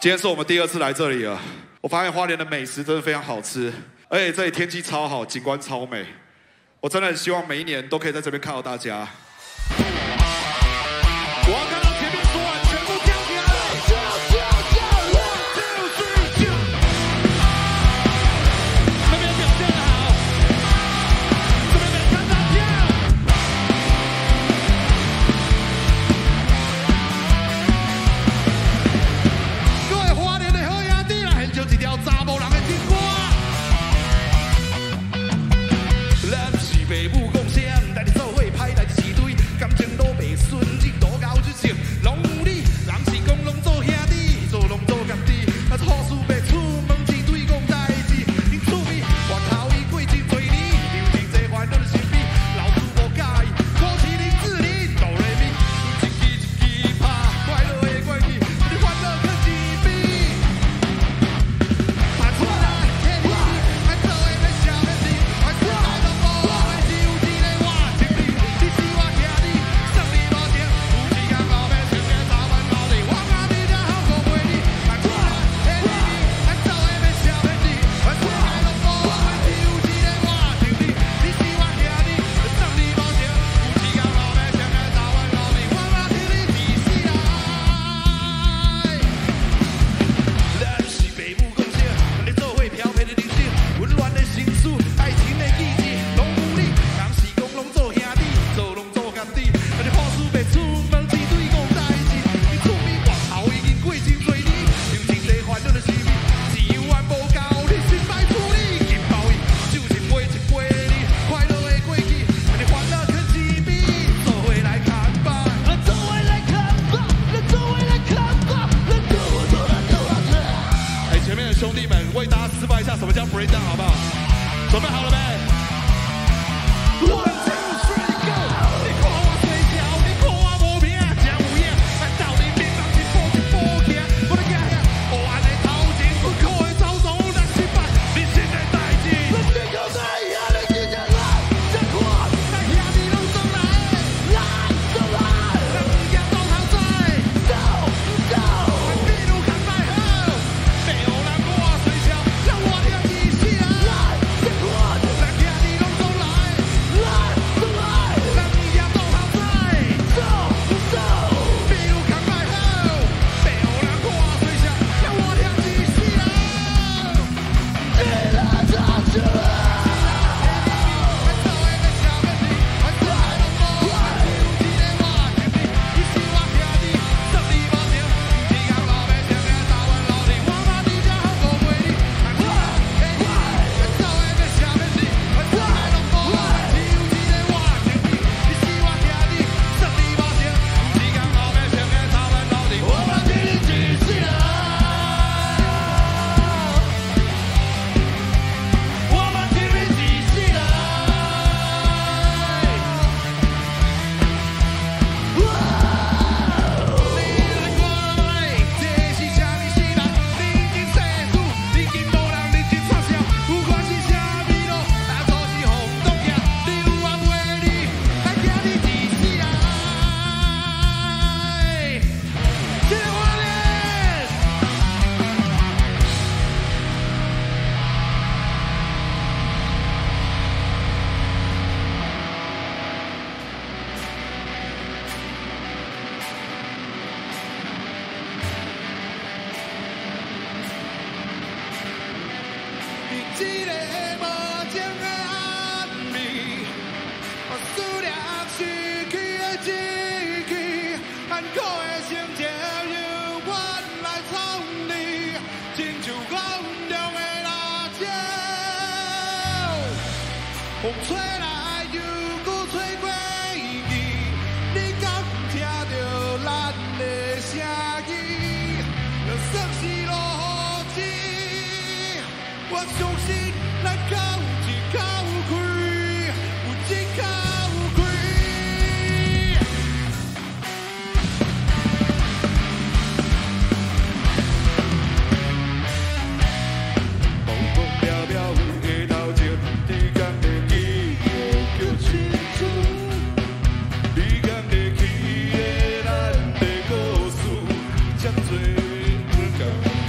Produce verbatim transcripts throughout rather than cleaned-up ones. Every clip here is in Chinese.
今天是我们第二次来这里了，我发现花莲的美食真的非常好吃，而且这里天气超好，景观超美。我真的很希望每一年都可以在这边看到大家。我要看到前面所有人全部跳起来！那边表现得好，这边没看到跳。各位花莲的好兄弟啦，献上一条查某人的情歌。咱是父母讲声，带你做伙歹来一堆，感情都袂顺，日度到日前拢有你。人是讲拢做兄弟，做拢做家己，啊好事别出门一堆讲代志。因厝边外头已过真多年，有真济烦恼的身边，老师无介意，考试零智力哆来咪，一支一支拍，快乐的关系，你欢乐可几比？拍出来，嘿嘿，爱做的要笑的事，爱出来都无我的只有一个我情你，你是我兄弟，胜利无情，有时间后面想个早晚努力，我甲你才好过陪你。爱出来，嘿嘿，爱做的要笑的事，爱出来都无我的只有一个我情你，你是我兄弟，胜利无情，有时间后面想个早晚努力，我甲你一世人。咱是父母讲声，咱做伙漂泊的人生，温暖的情书，爱情的记忆，拢有你。人是讲拢做兄弟，做拢做家己，啊你好事别出门一堆讲代志。你厝边外头已经过真多年，有真济烦恼的是你，自由还无够，你心歹处理，金包伊，酒一杯一杯你，快乐的过去，啊你欢乐可几比，做伙来看吧，啊做伙来看吧，啊做伙来看吧，啊做我做了做了做。哎，前面的兄弟们，为大家示范一下什么叫 break down， 好不好？准备好了没？One two three go！ 你看我嘴角，你看我无名，真有影。咱斗阵面人一步一步行，我来行行。黑暗的头前，困苦的走走，咱失败，人生的代志。咱这个在遐的日子来，再看，咱兄弟拢总来，来总来，咱不惊往头走，走走。咱比如看摆好，白黑人我水笑，让我兄弟死来，再看，咱兄弟拢总来，来总来，咱不惊往头走，走走。比如看摆好，白黑人我水笑，让我兄弟死来。你来打住！一个无情的暗暝，思念失去的志气，艰苦的心情由阮来操你，亲像空中的辣椒，风吹来犹搁吹过去，你敢听到咱的声音？就算是落雨。我相信咱靠一口气，有一口气。风风飘飘有下头前，你敢会记得叫清楚？你敢会记得咱的故事？这多不甘。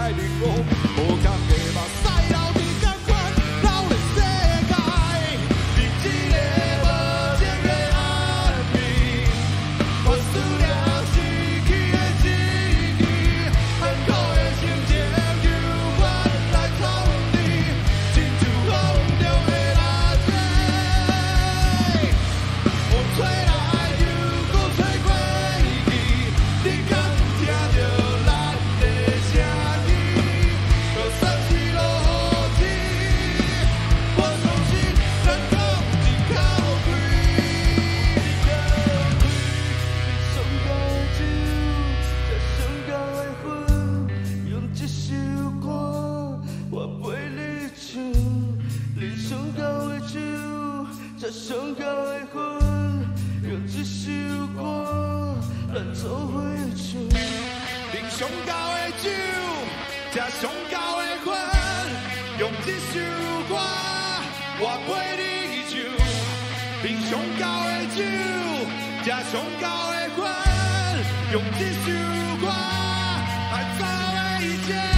爱你我，无共的目屎流伫感觉，流伫世界，你一个无情的暗暝，我思念失去的记忆，难过的心情由我来处理，亲像风中的垃圾，风吹来又搁吹过去，你敢有听到咱的声音？就算是落雨天，我相信咱讲一口气。上高的酒，才上高的分，用这首歌我陪你唱。啉上高的酒，才上高的分，用这首歌咱做伙唱。啉上高的酒，才上高的分，用这首歌我陪你唱。啉上高的酒，才上高的分，用这首歌来走的一切。